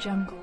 Jungle.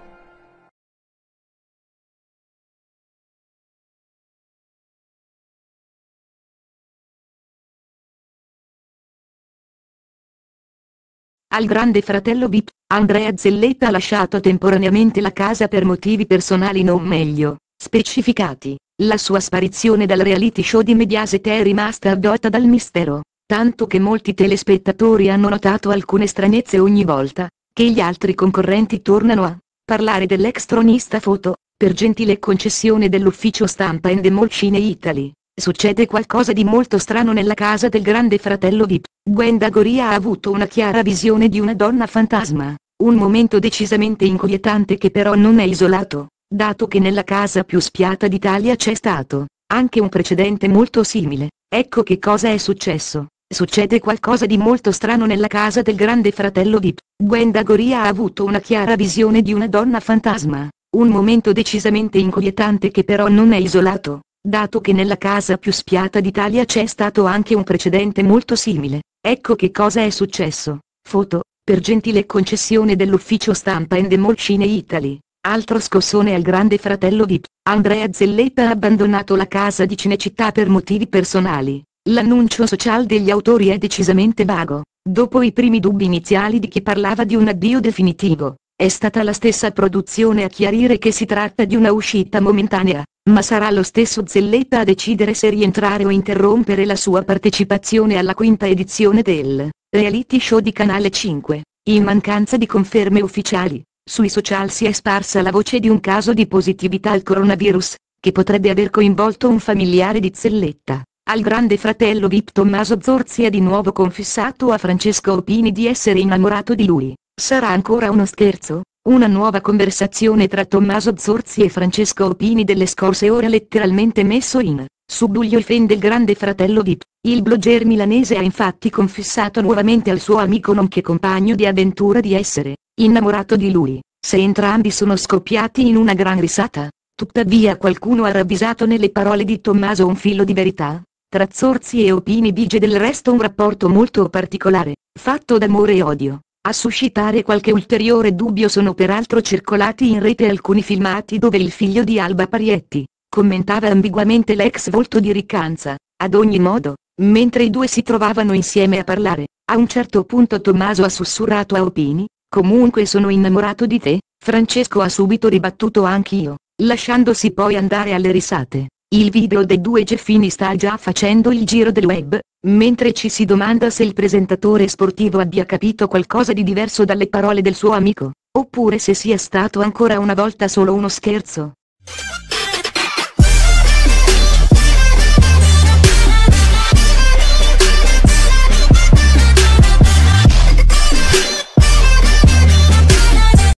Al grande fratello VIP, Andrea Zelletta ha lasciato temporaneamente la casa per motivi personali non meglio specificati. La sua sparizione dal reality show di Mediaset è rimasta avvolta dal mistero, tanto che molti telespettatori hanno notato alcune stranezze ogni volta che gli altri concorrenti tornano a parlare dell'ex tronista foto, per gentile concessione dell'ufficio stampa Endemol Cine Italy. Succede qualcosa di molto strano nella casa del grande fratello VIP. Gwenda Goria ha avuto una chiara visione di una donna fantasma, un momento decisamente inquietante che però non è isolato, dato che nella casa più spiata d'Italia c'è stato anche un precedente molto simile. Ecco che cosa è successo. Succede qualcosa di molto strano nella casa del grande fratello VIP. Gwenda Goria ha avuto una chiara visione di una donna fantasma, un momento decisamente inquietante che però non è isolato, dato che nella casa più spiata d'Italia c'è stato anche un precedente molto simile. Ecco che cosa è successo. Foto, per gentile concessione dell'ufficio stampa Endemol Cine Italy. Altro scossone al grande fratello VIP. Andrea Zelletta ha abbandonato la casa di Cinecittà per motivi personali. L'annuncio social degli autori è decisamente vago. Dopo i primi dubbi iniziali di chi parlava di un addio definitivo, è stata la stessa produzione a chiarire che si tratta di una uscita momentanea, ma sarà lo stesso Zelletta a decidere se rientrare o interrompere la sua partecipazione alla quinta edizione del reality show di Canale 5. In mancanza di conferme ufficiali, sui social si è sparsa la voce di un caso di positività al coronavirus, che potrebbe aver coinvolto un familiare di Zelletta. Al grande fratello VIP Tommaso Zorzi ha di nuovo confessato a Francesco Opini di essere innamorato di lui. Sarà ancora uno scherzo? Una nuova conversazione tra Tommaso Zorzi e Francesco Opini delle scorse ore ha letteralmente messo in subbuglio i fan del grande fratello VIP. Il blogger milanese ha infatti confessato nuovamente al suo amico nonché compagno di avventura di essere innamorato di lui. Se entrambi sono scoppiati in una gran risata, tuttavia qualcuno ha ravvisato nelle parole di Tommaso un filo di verità. Tra Zorzi e Opini vige del resto un rapporto molto particolare, fatto d'amore e odio. A suscitare qualche ulteriore dubbio sono peraltro circolati in rete alcuni filmati dove il figlio di Alba Parietti commentava ambiguamente l'ex volto di Riccanza. Ad ogni modo, mentre i due si trovavano insieme a parlare, a un certo punto Tommaso ha sussurrato a Opini: "Comunque sono innamorato di te". Francesco ha subito ribattuto: "Anch'io", lasciandosi poi andare alle risate. Il video dei due Geffini sta già facendo il giro del web, mentre ci si domanda se il presentatore sportivo abbia capito qualcosa di diverso dalle parole del suo amico, oppure se sia stato ancora una volta solo uno scherzo.